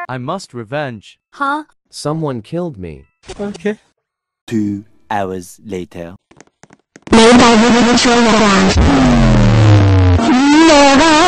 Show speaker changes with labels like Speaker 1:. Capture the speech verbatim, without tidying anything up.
Speaker 1: I must revenge.
Speaker 2: Huh?
Speaker 3: Someone killed me.
Speaker 4: Okay.
Speaker 5: Two hours later.
Speaker 2: Maybe I wouldn't show that.